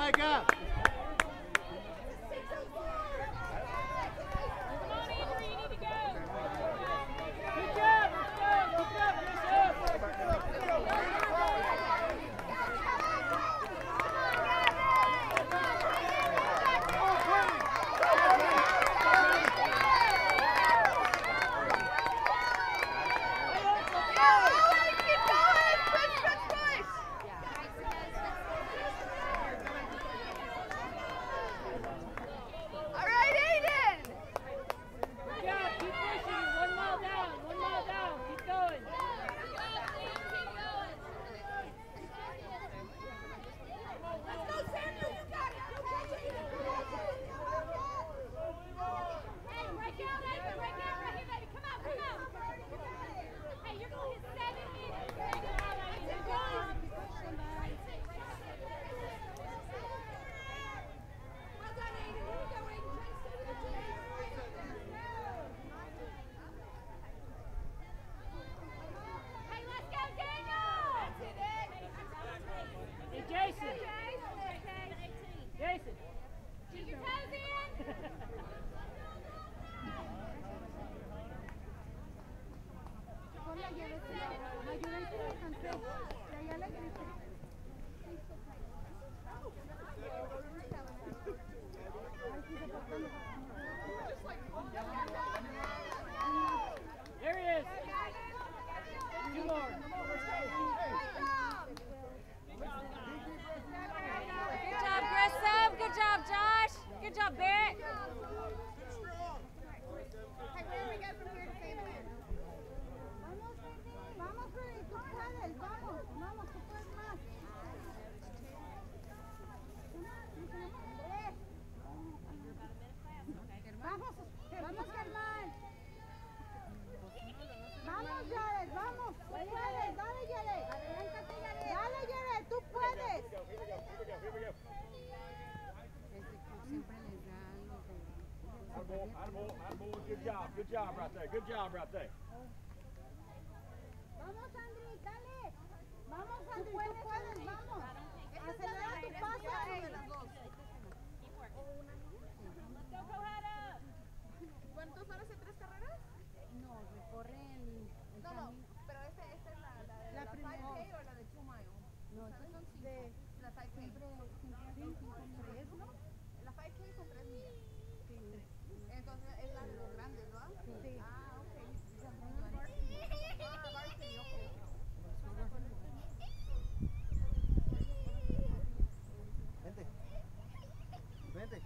Micah. Good job right there. Good job right there. Vamos, Andri, dale. Vamos, Andri, tú puedes, vamos. Acelera tu paso. ¿Cuántos horas en 3 carreras? No, recorren el camino. Pero esta es la 5K o la de 2 miles. No, estas son 5. La 5K. Siempre ¿no? La 5K son 3 millas. Sí. Entonces es la de los grandes, ¿verdad? Sí. Ah, ok. Vente. Vente.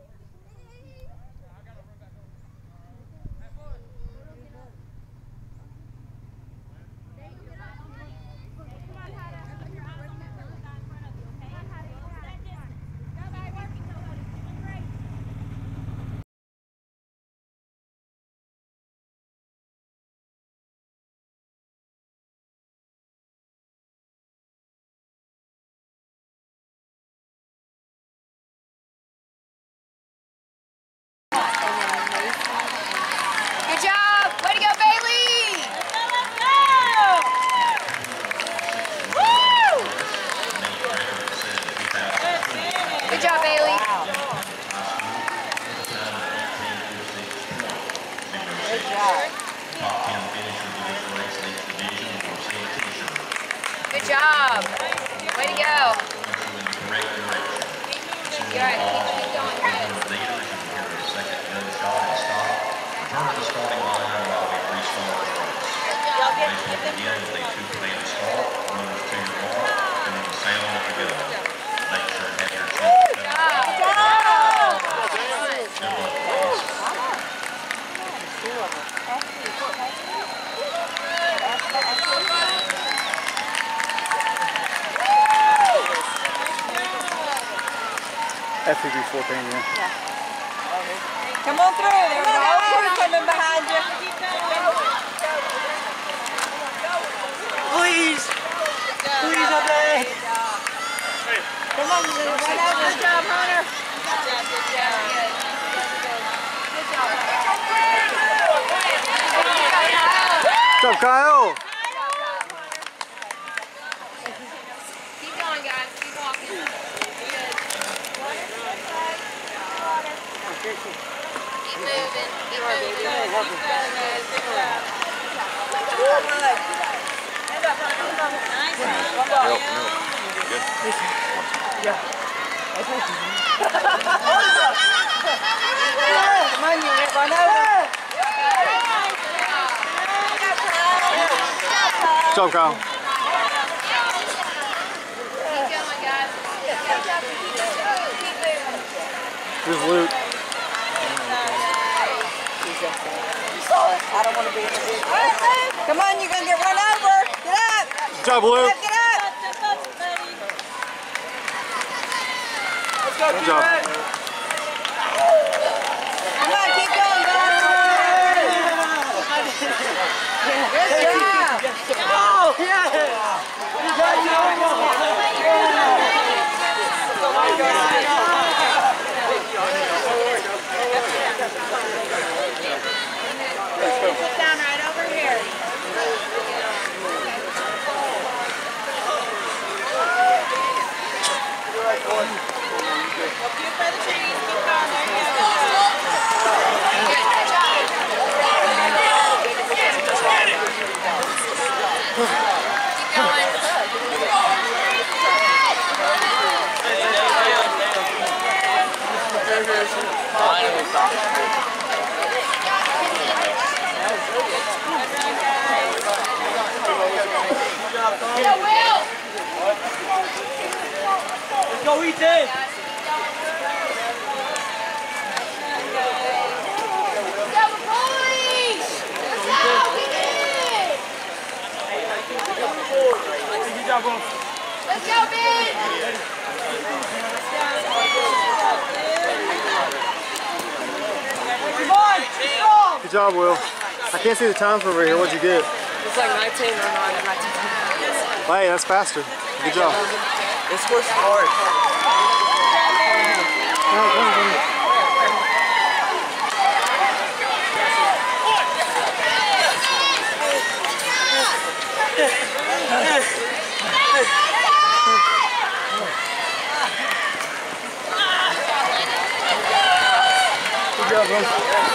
Good job! Way to go, Bailey! Woo! Good job, Bailey. Good job. Good job. Way to go. You're right. Keep going. Return to the starting line while we restart the race. Race will begin with a 2-command start, runners to your mark, and then the sound of the gun. Make sure to have your seat belt. Good luck, please. FPV 14, yeah. Come on through. There's a whole crew coming behind you. Please! Please, I beg! Come on, run out. Good job, Hunter. What's up, Kyle? Keep going, guys. Keep walking. Good. Come on, you run over. Good job, Kyle. Here's Luke. I don't want to be in the big one. Come on, you're going to get run over. Get up. Good job, Luke. Get up. Good job. Come on, keep going, guys. Good job. Oh, yeah. Sit down right over here. Up here by the trees. Keep going. There you Let's go, Ethan. Let's go, Ben! Come on! Good job, Will. I can't see the time from over here. What'd you get? It's like 19 or 19. Hey, that's faster. Good job. This course is hard. Good job, bro.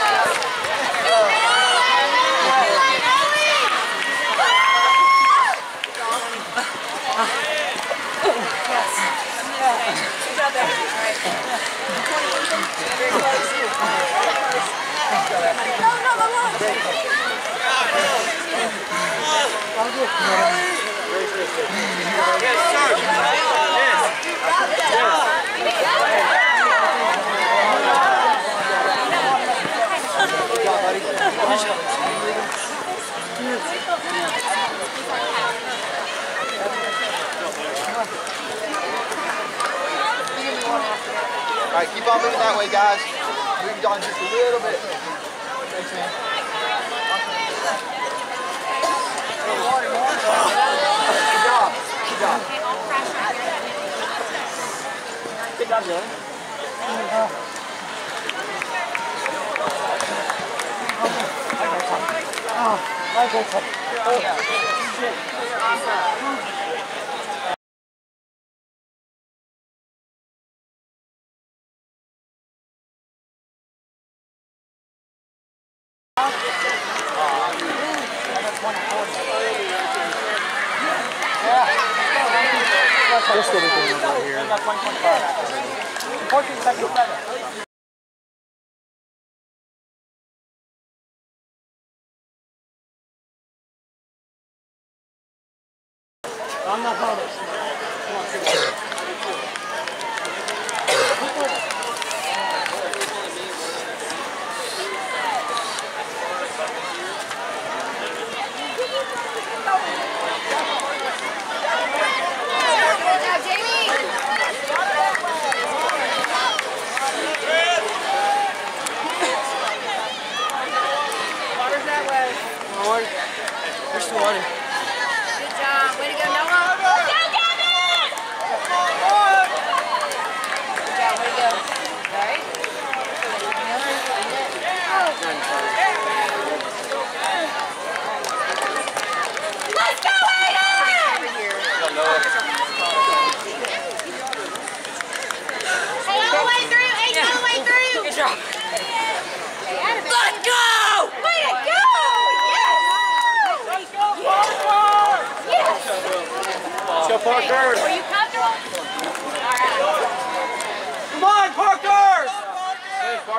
All right, keep on moving that way, guys. Move on just a little bit. Thanks, man. Good job. Good job. Good job, Dylan. Let's go with them over here. 14 seconds better. I'm not bothered. Now, Jamie!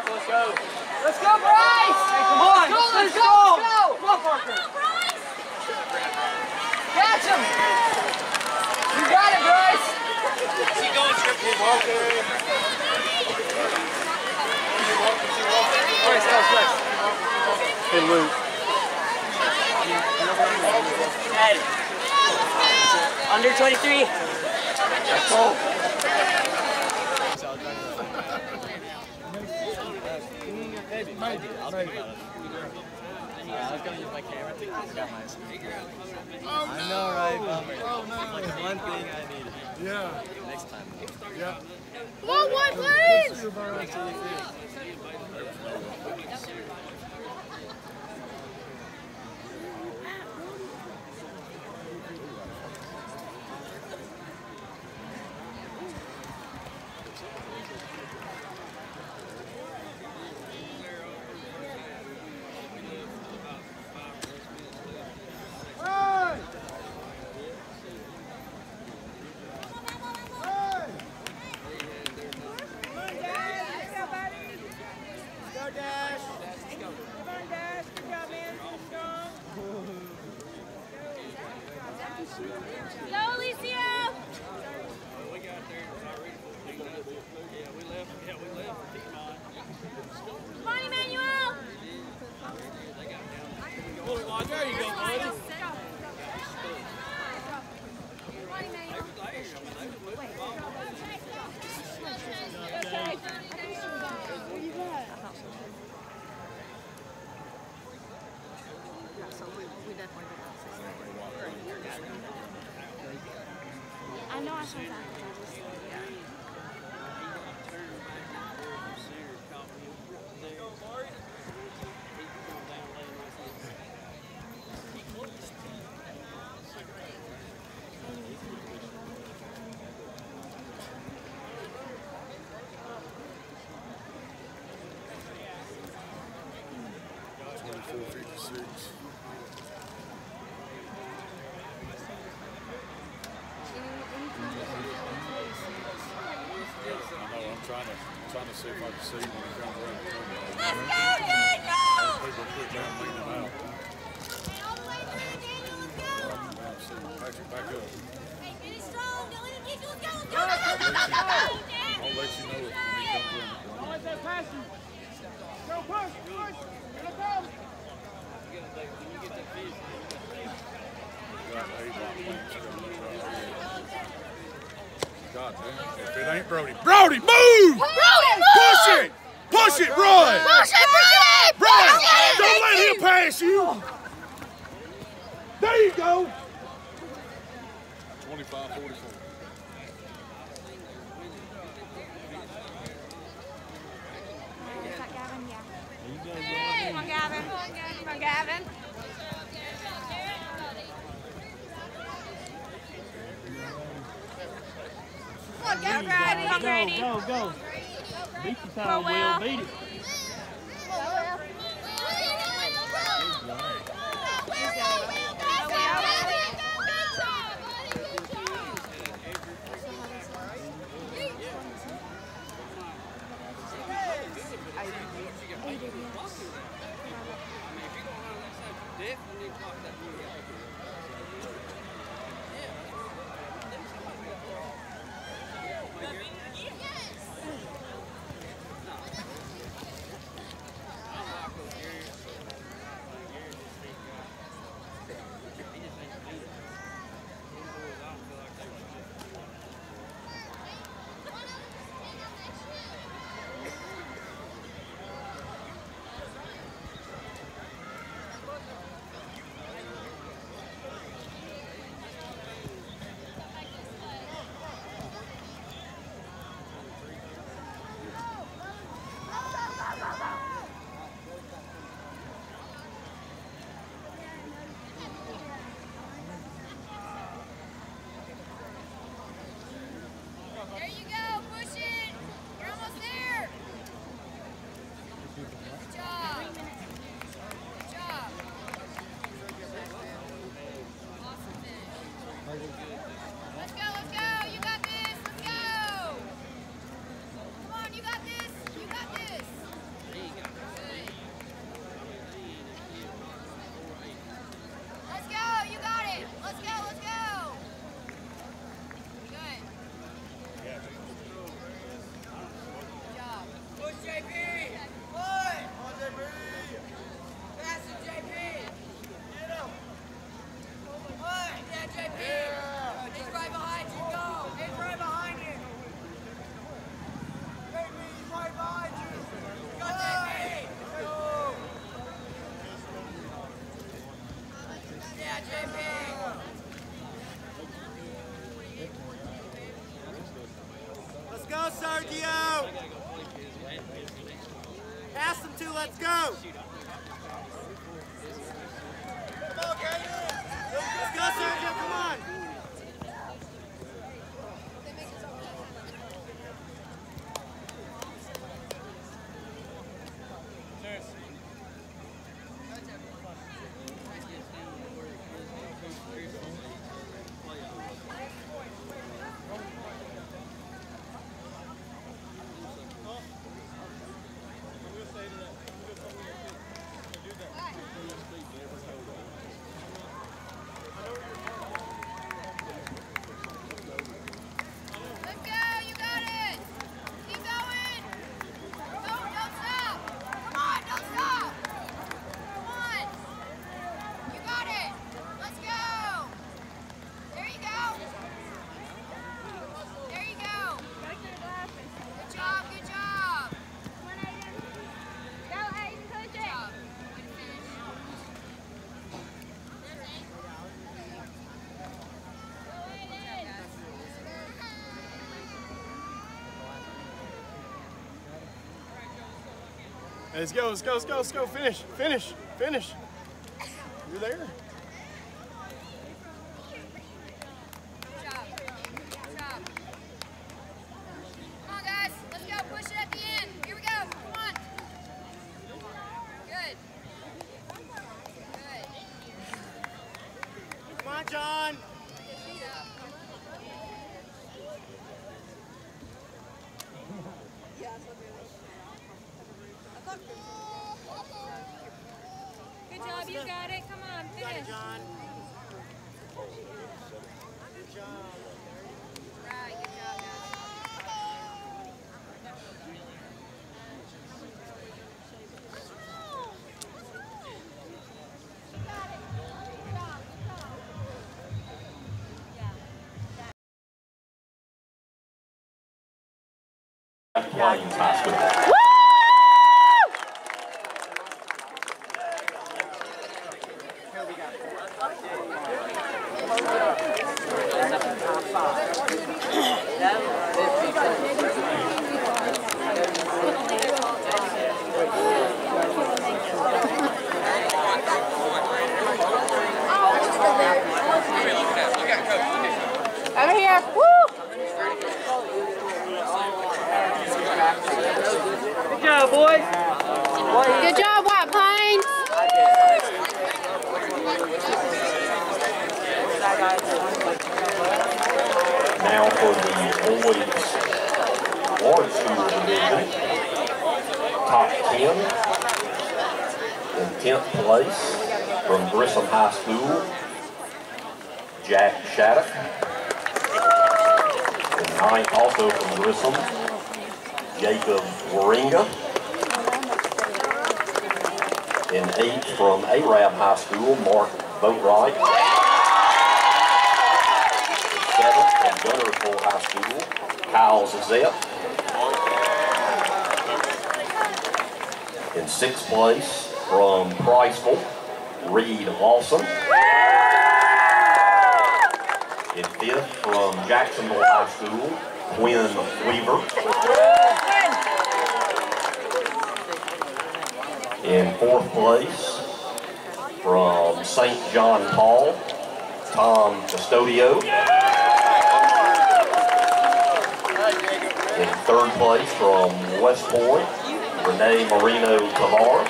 let's go. Let's go, Bryce! Hey, come on, let's go! Come on, Parker. Catch him! You got it, Bryce! Keep going, Trip. Keep walking. Hey, Luke. Ed. Under 23. Go. Maybe. I was going to use my camera to got my I know, right? Bummer. Like the one thing I needed. Yeah. Next time. Yeah. Come on, one, please! I know I saw that. Trying to see if I can see when he comes around the corner. Let's go, Daniel! People put down, lean him out. All the way to there, Daniel, let's go! Patrick, back up. Hey, finish strong, don't let him get you, let's go, let's go, let's go, let's go! I'll let you know it when he comes around the corner. Don't let that pass you. Go, push, push. Gonna come. Got A-block wings coming up right here. God damn, if it ain't Brody. Brody, move! Brody, move! Push it! Push it, run! Push it, Brody! Run! Don't let him pass you! There you go! 25-44. Come on, Gavin. Come on, Gavin. Come on, Gavin. Come on, Grady. Go, go. Beat the time, Will. Beat it. Sergio! Pass them two, let's go! Come on, Gator! Let's go, Sergio, come on! Let's go, let's go, let's go, let's go. Finish, finish, finish. You're there. Good job. Good job. Come on, guys. Let's go. Push it at the end. Here we go. Come on. Good. Good. Come on, John. Good job. You got it. Come on. Finish. John. Good job. Right. Good job, guys. Plains High School. Over here. Woo! Good job, boys. Good job, White Plains. Now for the boys Lawrence School division, top 10. In 10th place from Grissom High School, Jack Shattuck. In 9th also from Grissom, Jacob Waringa. In 8th from Arab High School, Mark Boatwright. 7th from Gunnersville High School, Kyle Zazette. In 6th place from Priceville, Reed Lawson. In 5th from Jacksonville High School, Quinn Weaver. In 4th place from St. John Paul, Tom Custodio. In 3rd place from West Point, Renee Marino Tavar.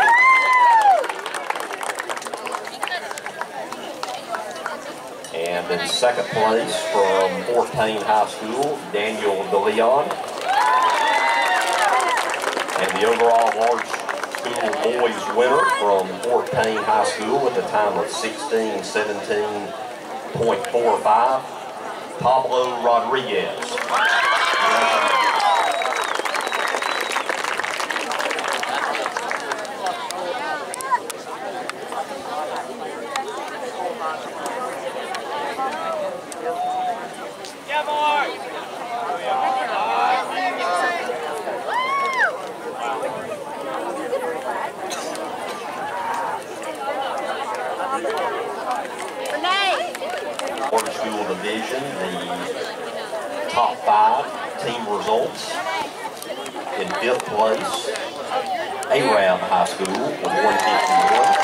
And in 2nd place from Fort Payne High School, Daniel DeLeon. And the overall large school boys winner from Fort Payne High School with a time of 16:17.45, Pablo Rodriguez. School division, the top 5 results. In 5th place, Arab High School with 151.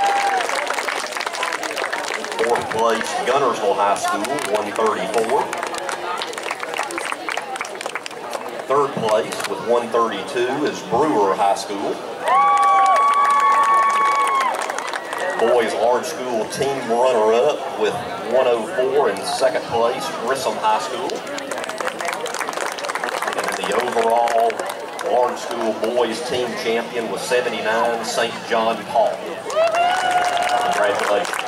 4th place, Gunnersville High School, 134. 3rd place with 132 is Brewer High School. Boys Large School team runner-up with 104 in 2nd place, Grissom High School. And then the overall Large School boys team champion with 79, St. John Paul. Congratulations.